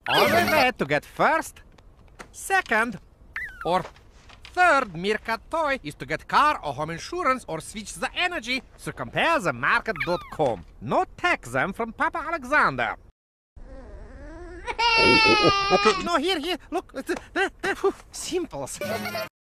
Only way to get first, second, or third Meerkat toy is to get car or home insurance or switch the energy. So compare the market.com. No take them from Papa Alexander. Okay. No, here, look. Simples.